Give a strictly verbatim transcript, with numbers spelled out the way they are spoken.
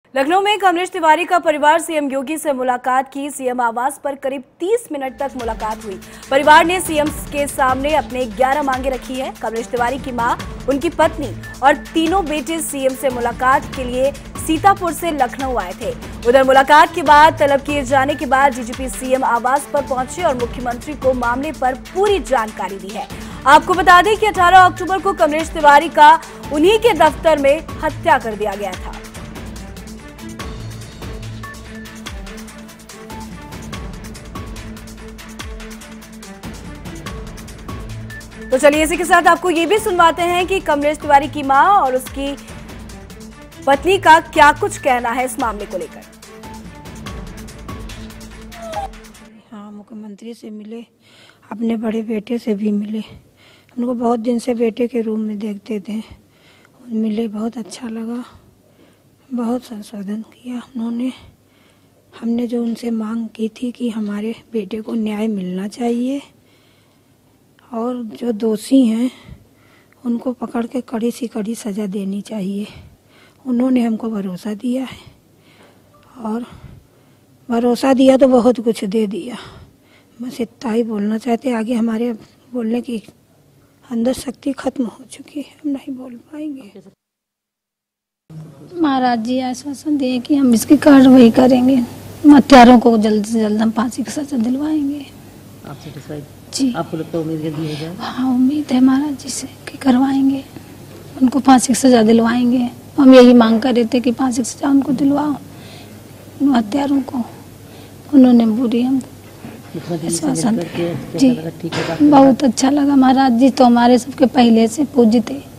लखनऊ में कमलेश तिवारी का परिवार सीएम योगी से मुलाकात की। सीएम आवास पर करीब तीस मिनट तक मुलाकात हुई। परिवार ने सीएम के सामने अपने ग्यारह मांगे रखी है। कमलेश तिवारी की मां, उनकी पत्नी और तीनों बेटे सीएम से मुलाकात के लिए सीतापुर से लखनऊ आए थे। उधर मुलाकात के बाद तलब किए जाने के बाद डीजीपी सीएम आवास पर पहुंचे और मुख्यमंत्री को मामले पर पूरी जानकारी दी है। आपको बता दें कि अठारह अक्टूबर को कमलेश तिवारी का उन्हीं के दफ्तर में हत्या कर दिया गया था। तो चलिए इसी के साथ आपको ये भी सुनवाते हैं कि कमलेश तिवारी की मां और उसकी पत्नी का क्या कुछ कहना है इस मामले को लेकर। हाँ, मुख्यमंत्री से मिले, अपने बड़े बेटे से भी मिले। उनको बहुत दिन से बेटे के रूम में देखते थे, मिले, बहुत अच्छा लगा। बहुत संशोधन किया उन्होंने। हमने जो उनसे मांग की थी कि हमारे बेटे को न्याय मिलना चाहिए और जो दोषी हैं उनको पकड़ के कड़ी से कड़ी सज़ा देनी चाहिए। उन्होंने हमको भरोसा दिया है और भरोसा दिया तो बहुत कुछ दे दिया। बस इतना ही बोलना चाहते। आगे हमारे बोलने की अंदर शक्ति खत्म हो चुकी है, हम नहीं बोल पाएंगे। महाराज जी आश्वासन दिए कि हम इसकी कार्रवाई करेंगे, हत्यारों को जल्द से जल्द हम फांसी की सजा दिलवाएंगे। आप सेटिस्फाइड? जी, आपको लगता है उम्मीद दी है? हाँ, उम्मीद है महाराज जी से कि करवाएंगे, उनको फांसी की सजा दिलवाएंगे। हम यही मांग कर रहे थे कि फांसी की सजा उनको दिलवाओ, हत्यारों को। उन्होंने बुरी हम आश्वासन। जी, बहुत अच्छा लगा। महाराज जी तो हमारे सबके पहले से पूज्य थे।